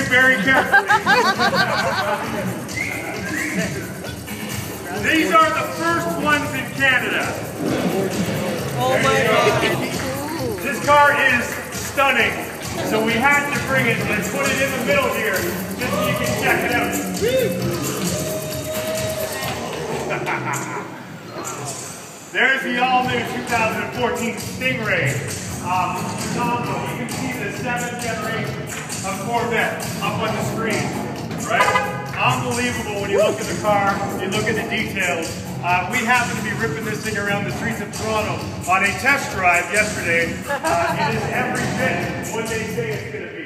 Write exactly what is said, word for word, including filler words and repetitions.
very carefully. These are the first ones in Canada. Oh my God. This car is stunning. So we had to bring it and put it in the middle here just so you can check it out. There's the all-new two thousand fourteen Stingray. Um, phenomenal. You can see the seventh generation of Corvette up on the screen, right? Unbelievable when you look at the car, you look at the details. Uh, we happen to be ripping this thing around the streets of Toronto on a test drive yesterday. Uh, it is every bit what they say it's going to be.